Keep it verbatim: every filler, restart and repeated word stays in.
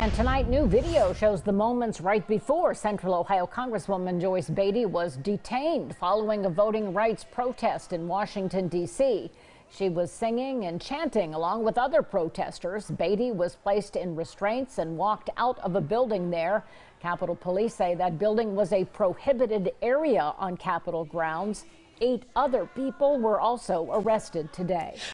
And tonight, new video shows the moments right before Central Ohio Congresswoman Joyce Beatty was detained following a voting rights protest in Washington, D C She was singing and chanting along with other protesters. Beatty was placed in restraints and walked out of a building there. Capitol Police say that building was a prohibited area on Capitol grounds. Eight other people were also arrested today.